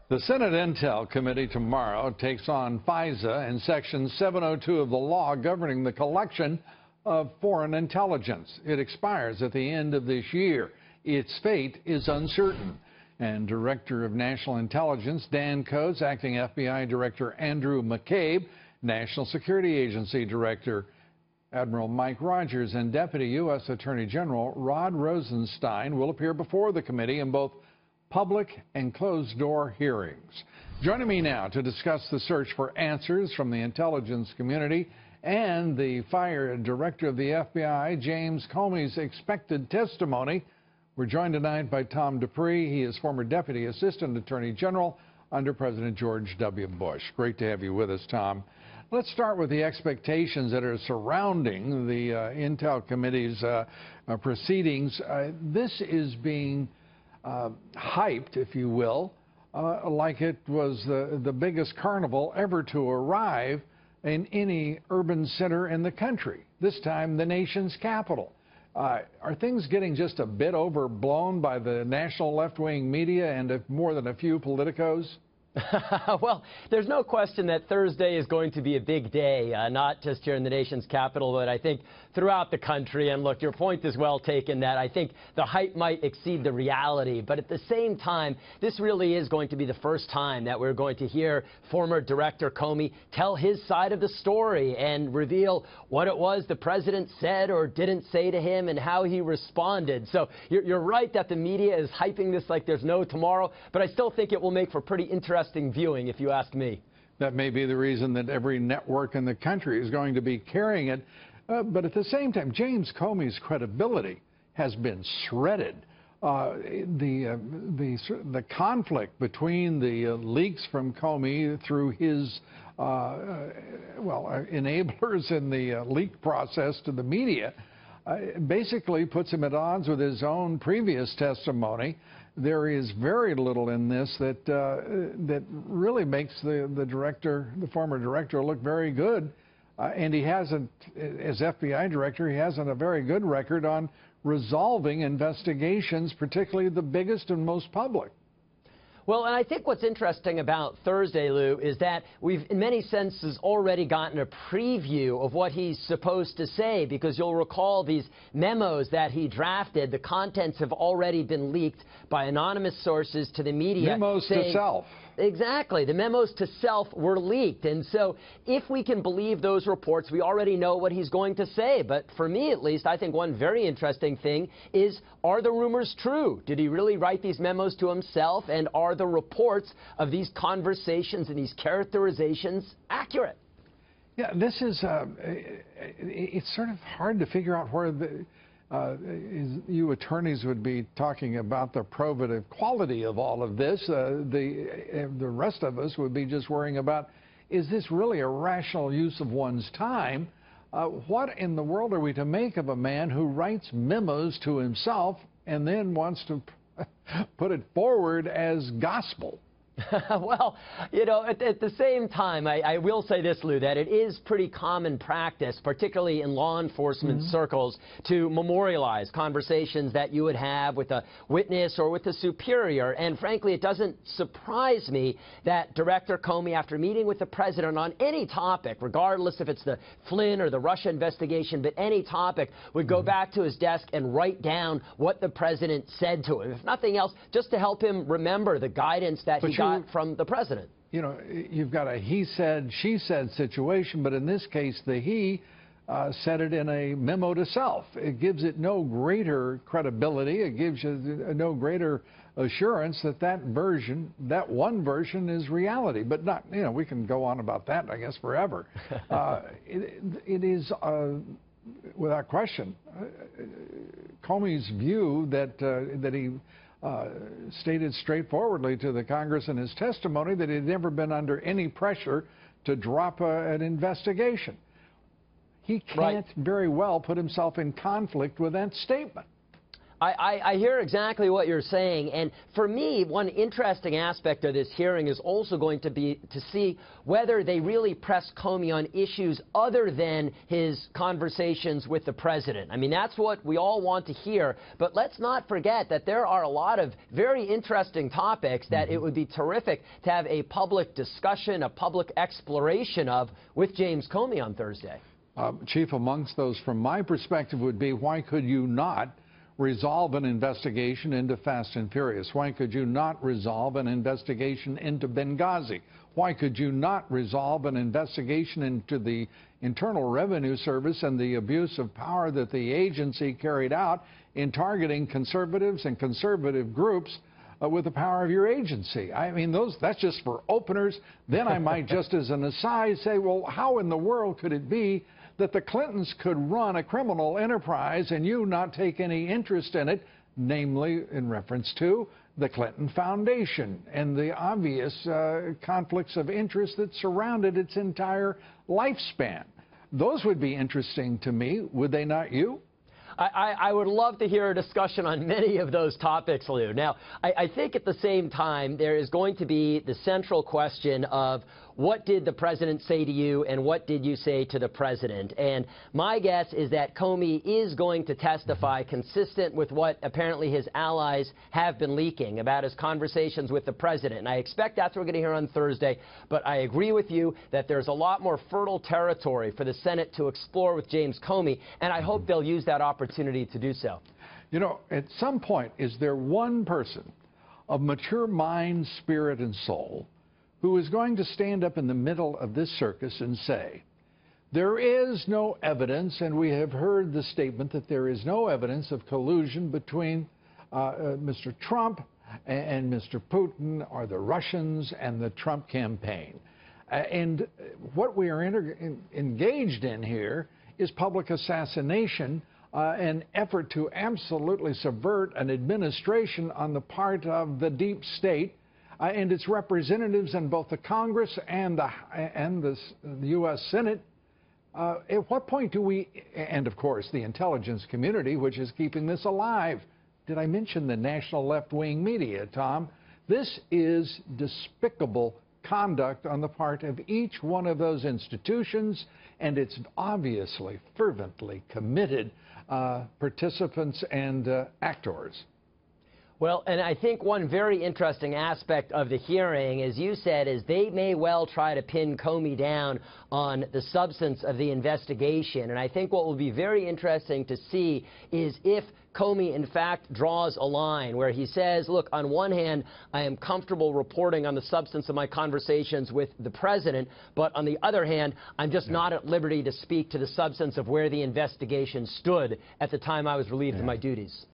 The Senate Intel Committee tomorrow takes on FISA and Section 702 of the law governing the collection of foreign intelligence. It expires at the end of this year. Its fate is uncertain. And Director of National Intelligence Dan Coats, Acting FBI Director Andrew McCabe, National Security Agency Director Admiral Mike Rogers, and Deputy U.S. Attorney General Rod Rosenstein will appear before the committee in both public and closed-door hearings. Joining me now to discuss the search for answers from the intelligence community and the fired director of the FBI, James Comey's expected testimony. We're joined tonight by Tom Dupree. He is former Deputy Assistant Attorney General under President George W. Bush. Great to have you with us, Tom. Let's start with the expectations that are surrounding the Intel Committee's proceedings. This is being hyped, if you will, like it was the biggest carnival ever to arrive in any urban center in the country, this time the nation's capital. Are things getting just a bit overblown by the national left-wing media and more than a few politicos? Well, there's no question that Thursday is going to be a big day, not just here in the nation's capital, but I think throughout the country. And look, your point is well taken that I think the hype might exceed the reality. But at the same time, this really is going to be the first time that we're going to hear former Director Comey tell his side of the story and reveal what it was the president said or didn't say to him and how he responded. So you're right that the media is hyping this like there's no tomorrow, but I still think it will make for pretty interesting viewing, if you ask me. That may be the reason that every network in the country is going to be carrying it. But at the same time, James Comey's credibility has been shredded. The conflict between the leaks from Comey through his enablers in the leak process to the media basically puts him at odds with his own previous testimony. There is very little in this that really makes the former director, look very good. And he hasn't, as FBI director, he hasn't a very good record on resolving investigations, particularly the biggest and most public. Well, and I think what's interesting about Thursday, Lou, is that we've, in many senses, already gotten a preview of what he's supposed to say, because you'll recall these memos that he drafted, the contents have already been leaked by anonymous sources to the media. Memos to self. Exactly. The memos to self were leaked. And so if we can believe those reports, we already know what he's going to say. But for me, at least, I think one very interesting thing is, are the rumors true? Did he really write these memos to himself? And are the reports of these conversations and these characterizations accurate? Yeah, this is, it's sort of hard to figure out where you attorneys would be talking about the probative quality of all of this. The rest of us would be just worrying about, is this really a rational use of one's time? What in the world are we to make of a man who writes memos to himself and then wants to put it forward as gospel? Well, you know, at the same time, I will say this, Lou, that it is pretty common practice, particularly in law enforcement circles, to memorialize conversations that you would have with a witness or with a superior. And frankly, it doesn't surprise me that Director Comey, after meeting with the president on any topic, regardless if it's the Flynn or the Russia investigation, but any topic, would go back to his desk and write down what the president said to him. If nothing else, just to help him remember the guidance that he got from the president. You know, you've got a he said, she said situation, but in this case, the he said it in a memo to self. It gives it no greater credibility. It gives you no greater assurance that that one version is reality. But not, you know, we can go on about that, I guess, forever. It is, without question, Comey's view that he stated straightforwardly to the Congress in his testimony that he had never been under any pressure to drop an investigation. He can't very well put himself in conflict with that statement. I hear exactly what you're saying, and for me, one interesting aspect of this hearing is also going to be to see whether they really press Comey on issues other than his conversations with the president. I mean, that's what we all want to hear, but let's not forget that there are a lot of very interesting topics that it would be terrific to have a public discussion, a public exploration of with James Comey on Thursday. Chief, amongst those, from my perspective, would be why could you not resolve an investigation into Fast and Furious? Why could you not resolve an investigation into Benghazi? Why could you not resolve an investigation into the Internal Revenue Service and the abuse of power that the agency carried out in targeting conservatives and conservative groups with the power of your agency? I mean, that's just for openers. Then I might just as an aside say, well, how in the world could it be that the Clintons could run a criminal enterprise and you not take any interest in it, namely in reference to the Clinton Foundation and the obvious conflicts of interest that surrounded its entire lifespan? Those would be interesting to me, would they not you? I would love to hear a discussion on many of those topics, Lou. Now, I think at the same time, there is going to be the central question of what did the president say to you and what did you say to the president? And my guess is that Comey is going to testify consistent with what apparently his allies have been leaking about his conversations with the president. And I expect that's what we're going to hear on Thursday. But I agree with you that there's a lot more fertile territory for the Senate to explore with James Comey, and I hope they'll use that opportunity to do so. You know, at some point, is there one person of mature mind, spirit, and soul who is going to stand up in the middle of this circus and say, there is no evidence, and we have heard the statement that there is no evidence of collusion between Mr. Trump and Mr. Putin or the Russians and the Trump campaign. And what we are engaged in here is public assassination, an effort to absolutely subvert an administration on the part of the deep state and its representatives in both the Congress and the U.S. Senate. At what point do we, and of course the intelligence community, which is keeping this alive? Did I mention the national left-wing media, Tom? This is despicable conduct on the part of each one of those institutions, and it's obviously fervently committed participants and actors. Well, and I think one very interesting aspect of the hearing, as you said, is they may well try to pin Comey down on the substance of the investigation. And I think what will be very interesting to see is if Comey, in fact, draws a line where he says, look, on one hand, I am comfortable reporting on the substance of my conversations with the president, but on the other hand, I'm just not at liberty to speak to the substance of where the investigation stood at the time I was relieved of my duties.